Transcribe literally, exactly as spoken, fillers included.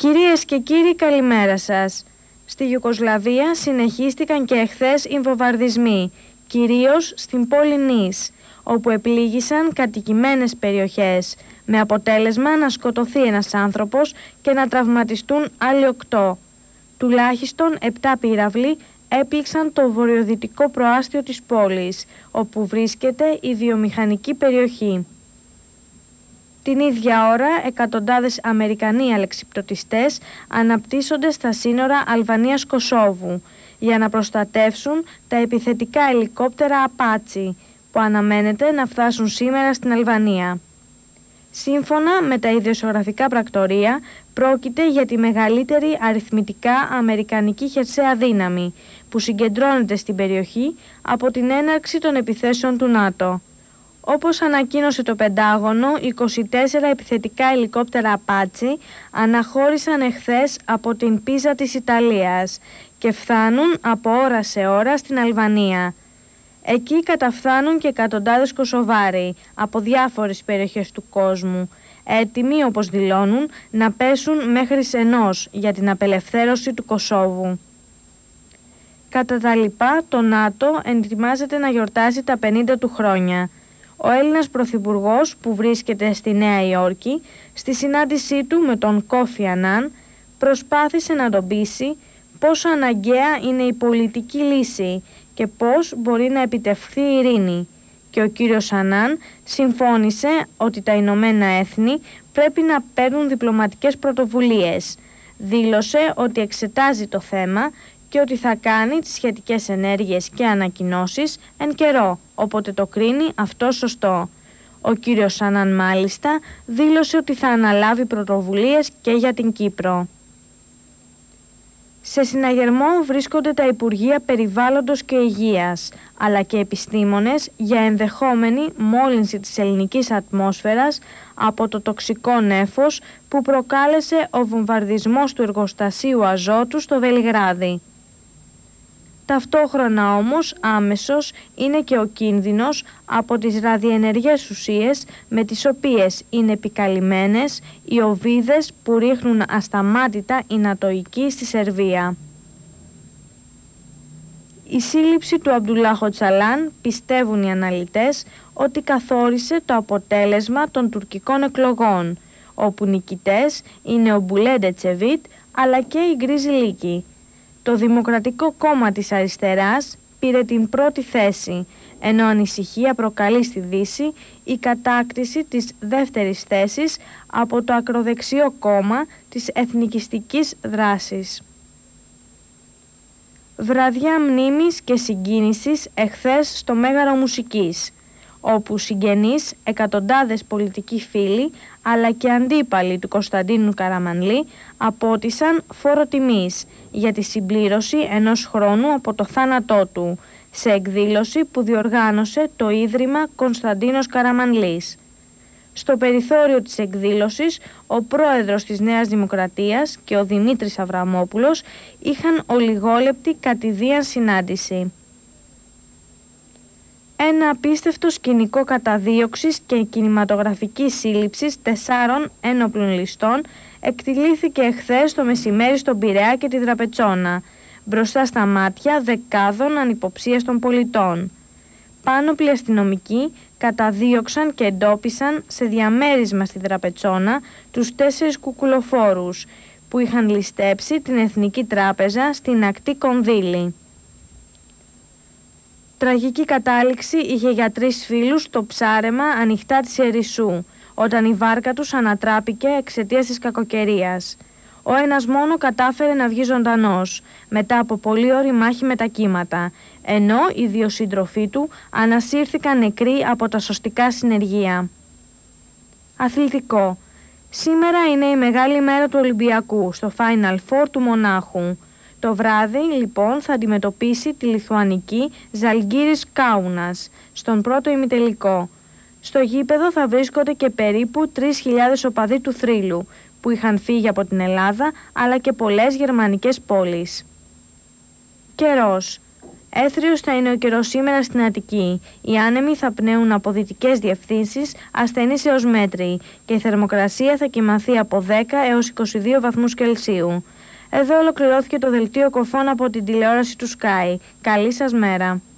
Κυρίες και κύριοι, καλημέρα σας. Στη Ιουγκοσλαβία συνεχίστηκαν και εχθές οι βομβαρδισμοί, κυρίως στην πόλη Νις, όπου επλήγησαν κατοικημένες περιοχές, με αποτέλεσμα να σκοτωθεί ένας άνθρωπος και να τραυματιστούν άλλοι οκτώ. Τουλάχιστον επτά πύραυλοι έπληξαν το βορειοδυτικό προάστιο της πόλης, όπου βρίσκεται η βιομηχανική περιοχή. Την ίδια ώρα, εκατοντάδες Αμερικανοί αλεξιπτωτιστές αναπτύσσονται στα σύνορα Αλβανίας-Κωσόβου για να προστατεύσουν τα επιθετικά ελικόπτερα Απάτσι που αναμένεται να φτάσουν σήμερα στην Αλβανία. Σύμφωνα με τα ιδιοσιογραφικά πρακτορία, πρόκειται για τη μεγαλύτερη αριθμητικά αμερικανική χερσαία δύναμη που συγκεντρώνεται στην περιοχή από την έναρξη των επιθέσεων του ΝΑΤΟ. Όπως ανακοίνωσε το Πεντάγωνο, είκοσι τέσσερα επιθετικά ελικόπτερα Απάτσι αναχώρησαν εχθές από την Πίζα της Ιταλίας και φτάνουν από ώρα σε ώρα στην Αλβανία. Εκεί καταφθάνουν και εκατοντάδες Κωσοβάροι από διάφορες περιοχές του κόσμου, έτοιμοι, όπως δηλώνουν, να πέσουν μέχρι σενός για την απελευθέρωση του Κωσόβου. Κατά τα λοιπά, το ΝΑΤΟ ετοιμάζεται να γιορτάσει τα πενήντα του χρόνια. Ο Έλληνας Πρωθυπουργός, που βρίσκεται στη Νέα Υόρκη, στη συνάντησή του με τον Κόφι Ανάν, προσπάθησε να τον πείσει πόσο αναγκαία είναι η πολιτική λύση και πώς μπορεί να επιτευχθεί η ειρήνη. Και ο κύριος Ανάν συμφώνησε ότι τα Ηνωμένα Έθνη πρέπει να παίρνουν διπλωματικές πρωτοβουλίες. Δήλωσε ότι εξετάζει το θέμα και ότι θα κάνει τις σχετικές ενέργειες και ανακοινώσεις εν καιρό, όποτε το κρίνει αυτό σωστό. Ο κύριος Ανάν μάλιστα δήλωσε ότι θα αναλάβει πρωτοβουλίες και για την Κύπρο. Σε συναγερμό βρίσκονται τα Υπουργεία Περιβάλλοντος και Υγείας, αλλά και επιστήμονες για ενδεχόμενη μόλυνση της ελληνικής ατμόσφαιρας από το τοξικό νέφος που προκάλεσε ο βομβαρδισμός του εργοστασίου αζότου στο Βελιγράδι. Ταυτόχρονα όμως άμεσος είναι και ο κίνδυνος από τις ραδιενεργές ουσίες με τις οποίες είναι επικαλυμμένες οι οβίδες που ρίχνουν ασταμάτητα οι νατοικοί στη Σερβία. Η σύλληψη του Αμπτουλάχ Οτσαλάν, πιστεύουν οι αναλυτές, ότι καθόρισε το αποτέλεσμα των τουρκικών εκλογών, όπου νικητές είναι ο Μπουλέντε Τσεβίτ αλλά και η Γκρίζη Λίκη. Το Δημοκρατικό Κόμμα της Αριστεράς πήρε την πρώτη θέση, ενώ ανησυχία προκαλεί στη Δύση η κατάκτηση της δεύτερης θέσης από το ακροδεξιό κόμμα της εθνικιστικής δράσης. Βραδιά μνήμης και συγκίνησης εχθές στο Μέγαρο Μουσικής, όπου συγγενείς, εκατοντάδες πολιτικοί φίλοι αλλά και αντίπαλοι του Κωνσταντίνου Καραμανλή απότισαν φόρο τιμής για τη συμπλήρωση ενός χρόνου από το θάνατό του, σε εκδήλωση που διοργάνωσε το Ίδρυμα Κωνσταντίνος Καραμανλής. Στο περιθώριο της εκδήλωσης, ο πρόεδρος της Νέας Δημοκρατίας και ο Δημήτρης Αβραμόπουλος είχαν ολιγόλεπτη κατηδίαν συνάντηση. Ένα απίστευτο σκηνικό καταδίωξης και κινηματογραφικής σύλληψης τεσσάρων ένοπλων ληστών εκτιλήθηκε εχθές το μεσημέρι στον Πειραιά και τη Δραπετσόνα, μπροστά στα μάτια δεκάδων ανυποψίαστων πολιτών. Πάνωπλοι αστυνομικοί καταδίωξαν και εντόπισαν σε διαμέρισμα στη Δραπετσόνα τους τέσσερις κουκουλοφόρους που είχαν ληστέψει την Εθνική Τράπεζα στην ακτή Κονδύλη. Τραγική κατάληξη είχε για τρεις φίλους το ψάρεμα ανοιχτά της Ερισσού, όταν η βάρκα τους ανατράπηκε εξαιτίας της κακοκαιρίας. Ο ένας μόνο κατάφερε να βγει ζωντανός, μετά από πολύ ώρη μάχη με τα κύματα, ενώ οι δύο σύντροφοί του ανασύρθηκαν νεκροί από τα σωστικά συνεργεία. Αθλητικό. Σήμερα είναι η μεγάλη μέρα του Ολυμπιακού, στο Final Four του Μονάχου. Το βράδυ, λοιπόν, θα αντιμετωπίσει τη λιθουανική Ζαλγκίρις Κάουνας στον πρώτο ημιτελικό. Στο γήπεδο θα βρίσκονται και περίπου τρεις χιλιάδες οπαδοί του θρύλου, που είχαν φύγει από την Ελλάδα, αλλά και πολλές γερμανικές πόλεις. Καιρός. Έθριος θα είναι ο καιρός σήμερα στην Αττική. Οι άνεμοι θα πνέουν από δυτικές διευθύνσεις, ασθενείς έως μέτριοι, και η θερμοκρασία θα κυμανθεί από δέκα έως είκοσι δύο βαθμούς Κελσίου. Εδώ ολοκληρώθηκε το δελτίο κοφών από την τηλεόραση του Sky. Καλή σας μέρα.